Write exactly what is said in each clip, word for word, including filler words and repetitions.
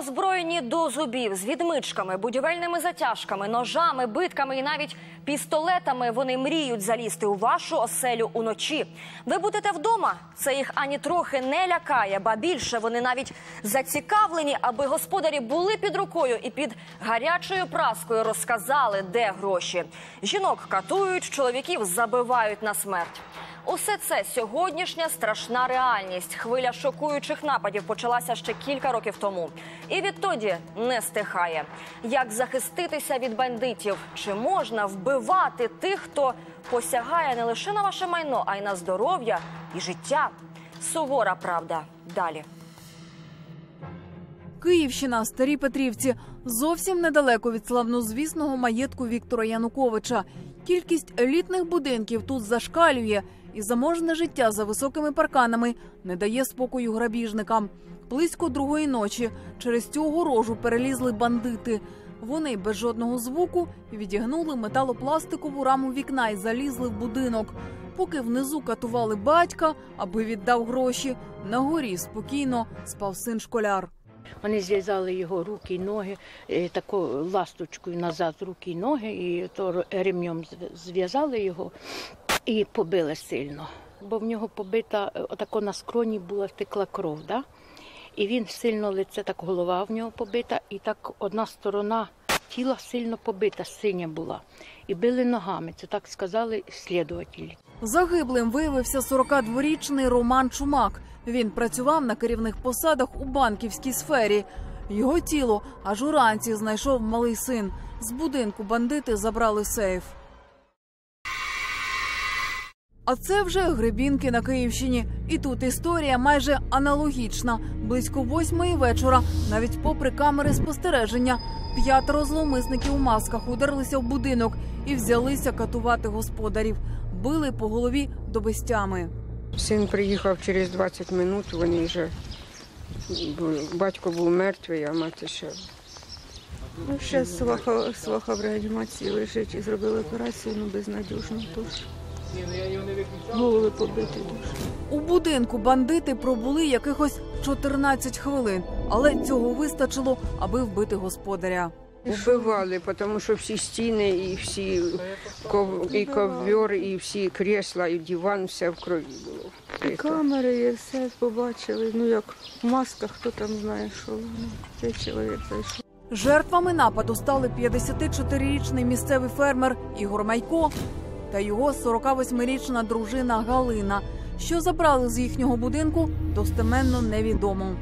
Озброєні до зубів, з відмичками, будівельними затяжками, ножами, битками і навіть пістолетами вони мріють залізти у вашу оселю уночі. Ви будете вдома? Це їх ані трохи не лякає, ба більше вони навіть зацікавлені, аби господарі були під рукою і під гарячою праскою розказали, де гроші. Жінок катують, чоловіків забивають на смерть. Усе це сьогоднішня страшна реальність. Хвиля шокуючих нападів почалася ще кілька років тому. І відтоді не стихає. Як захиститися від бандитів? Чи можна вбивати тих, хто посягає не лише на ваше майно, а й на здоров'я і життя? Сувора правда. Далі. Київщина, Старі Петрівці. Зовсім недалеко від славнозвісного маєтку Віктора Януковича. Кількість елітних будинків тут зашкалює. І заможне життя за високими парканами не дає спокою грабіжникам. Близько другої ночі через цю огорожу перелізли бандити. Вони без жодного звуку відігнули металопластикову раму вікна і залізли в будинок. Поки внизу катували батька, аби віддав гроші, на горі спокійно спав син-школяр. Вони зв'язали його руки і ноги, такою ласточкою назад руки і ноги, і то ремнем зв'язали його і побили сильно. Бо в нього побита, отако на скроні була, текла кров, да? І він сильно лице, так голова в нього побита, і так одна сторона тіла сильно побита, синя була. І били ногами, це так сказали слідувателі. Загиблим виявився сорокадворічний Роман Чумак. Він працював на керівних посадах у банківській сфері. Його тіло аж уранці знайшов малий син. З будинку бандити забрали сейф. А це вже Гребінки на Київщині. І тут історія майже аналогічна. Близько восьмої вечора, навіть попри камери спостереження, п'ятеро зловмисників у масках ударилися в будинок і взялися катувати господарів. Били по голові до безтями. Син приїхав через двадцять хвилин, вони вже... Батько був мертвий, а мати ще... Ну, зараз сваха, сваха в реанімації лежить і зробили операцію, ну безнадіжно тож. Голови побиті дуже. У будинку бандити пробули якихось чотирнадцять хвилин, але цього вистачило, аби вбити господаря. Вбивали, тому що всі стіни, і всі ков... і ковер, і всі крісла, і диван, все в крові було. І камери, і все побачили. Ну як в масках, хто там знає, що ну, цей чоловік зайшов. Жертвами нападу стали п'ятдесятичотирирічний місцевий фермер Ігор Майко та його сорокавосьмирічна дружина Галина. Що забрали з їхнього будинку, достеменно невідомо.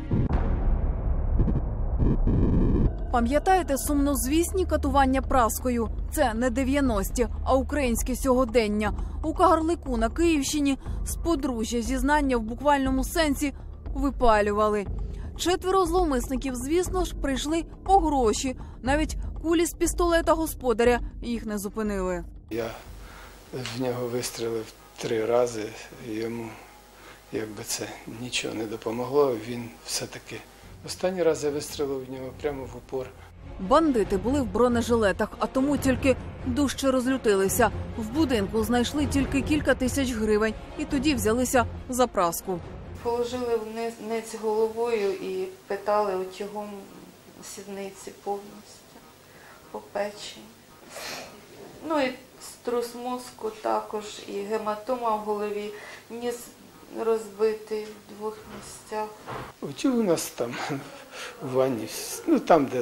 Пам'ятаєте сумнозвісні катування праскою? Це не дев'яності, а українське сьогодення. У Кагарлику на Київщині з подружжя зізнання в буквальному сенсі випалювали. Четверо зловмисників, звісно ж, прийшли по гроші. Навіть кулі з пістолета господаря їх не зупинили. Я в нього вистрілив три рази, йому якби це нічого не допомогло, він все-таки... Останній раз я вистрілив в нього прямо в упор. Бандити були в бронежилетах, а тому тільки дужче розлютилися. В будинку знайшли тільки кілька тисяч гривень і тоді взялися за праску. Положили вниз, вниз головою і питали утягом сідниці повністю, по печі. Ну і струс мозку також, і гематома в голові, ніс розбитий в двох місцях. Утюг у нас там в ванні, ну там, де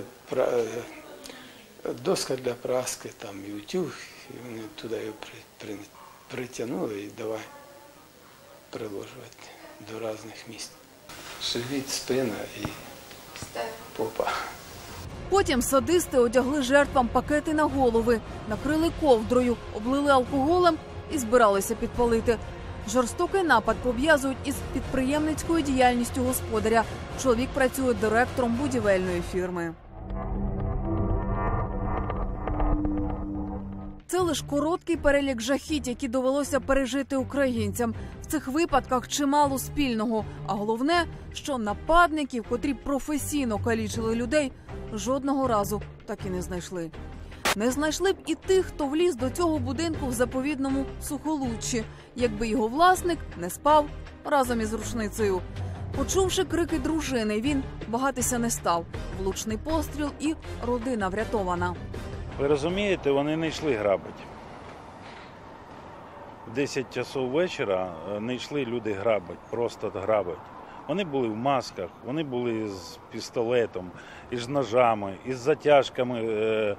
доска для праски, там і утюг, і вони туди його при, при, притягнули і давай приложувати до різних місць. Живіт, спина і попа. Потім садисти одягли жертвам пакети на голови, накрили ковдрою, облили алкоголем і збиралися підпалити. Жорстокий напад пов'язують із підприємницькою діяльністю господаря. Чоловік працює директором будівельної фірми. Це лише короткий перелік жахіть, які довелося пережити українцям. В цих випадках чимало спільного. А головне, що нападників, котрі професійно калічили людей, жодного разу так і не знайшли. Не знайшли б і тих, хто вліз до цього будинку в заповідному Сухолуччі, якби його власник не спав разом із рушницею. Почувши крики дружини, він вагатися не став. Влучний постріл і родина врятована. Ви розумієте, вони не йшли грабити. В десять часов вечора не йшли люди грабити, просто грабити. Вони були в масках, вони були з пістолетом, із ножами, із затяжками е, е,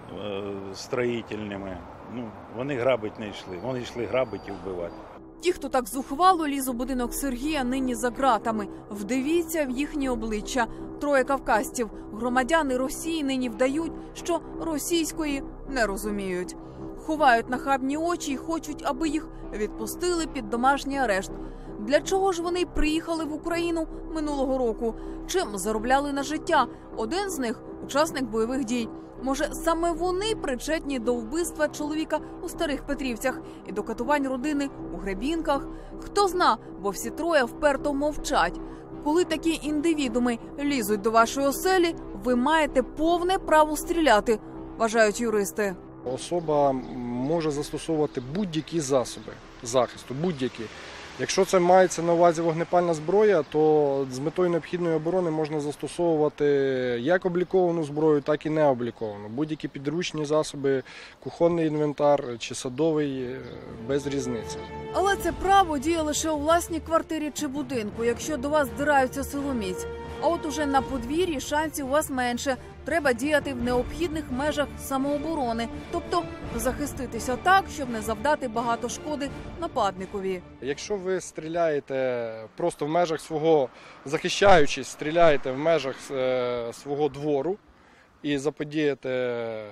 строїтельними. Ну, вони грабити не йшли, вони йшли грабити і вбивати. Ті, хто так зухвало ліз у будинок Сергія, нині за ґратами. Вдивіться в їхні обличчя. Троє кавказців. Громадяни Росії нині вдають, що російської не розуміють. Ховають нахабні очі і хочуть, аби їх відпустили під домашній арешт. Для чого ж вони приїхали в Україну минулого року? Чим заробляли на життя? Один з них – учасник бойових дій. Може, саме вони причетні до вбивства чоловіка у Старих Петрівцях і до катувань родини у Гребінках? Хто зна, бо всі троє вперто мовчать. Коли такі індивідуми лізуть до вашої оселі, ви маєте повне право стріляти, вважають юристи. Особа може застосовувати будь-які засоби захисту, будь-які. Якщо це мається на увазі вогнепальна зброя, то з метою необхідної оборони можна застосовувати як обліковану зброю, так і необліковану. Будь-які підручні засоби, кухонний інвентар чи садовий, без різниці. Але це право діє лише у власній квартирі чи будинку, якщо до вас здираються силоміць. А от уже на подвір'ї шансів у вас менше. Треба діяти в необхідних межах самооборони, тобто захиститися так, щоб не завдати багато шкоди нападникові. Якщо ви стріляєте просто в межах свого, захищаючись, стріляєте в межах свого двору і заподієте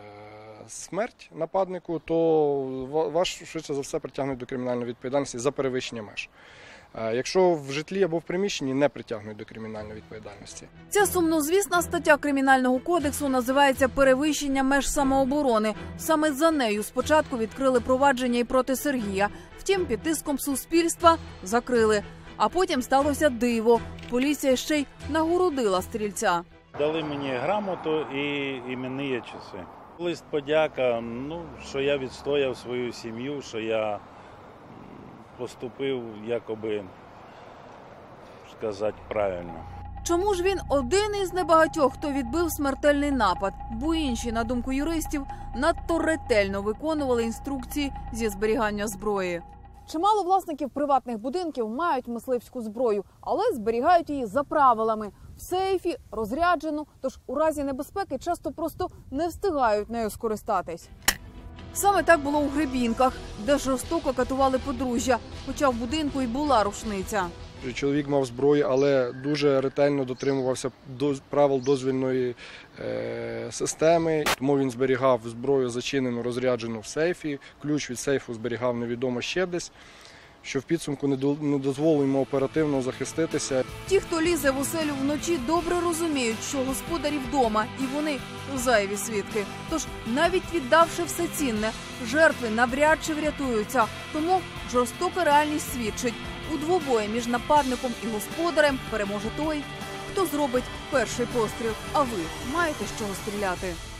смерть нападнику, то вас швидше за все притягнуть до кримінальної відповідальності за перевищення меж. Якщо в житлі або в приміщенні, не притягнуть до кримінальної відповідальності. Ця сумнозвісна стаття Кримінального кодексу називається «Перевищення меж самооборони». Саме за нею спочатку відкрили провадження і проти Сергія. Втім, під тиском суспільства закрили. А потім сталося диво. Поліція ще й нагородила стрільця. Дали мені грамоту і іменні часи. Лист подяка, ну, що я відстояв свою сім'ю, що я поступив, якоби, сказати, правильно. Чому ж він один із небагатьох, хто відбив смертельний напад? Бо інші, на думку юристів, надто ретельно виконували інструкції зі зберігання зброї. Чимало власників приватних будинків мають мисливську зброю, але зберігають її за правилами. В сейфі, розряджену, тож у разі небезпеки часто просто не встигають нею скористатись. Саме так було у Гребінках, де жорстоко катували подружжя, хоча в будинку й була рушниця. Чоловік мав зброю, але дуже ретельно дотримувався правил дозвільної е, системи, тому він зберігав зброю зачинену, розряджену в сейфі, ключ від сейфу зберігав невідомо ще десь, що в підсумку не дозволило йому оперативно захиститися. Ті, хто лізе в оселю вночі, добре розуміють, що господарі вдома, і вони зайві свідки. Тож, навіть віддавши все цінне, жертви навряд чи врятуються. Тому жорстока реальність свідчить. У двобої між нападником і господарем переможе той, хто зробить перший постріл. А ви маєте з чого стріляти?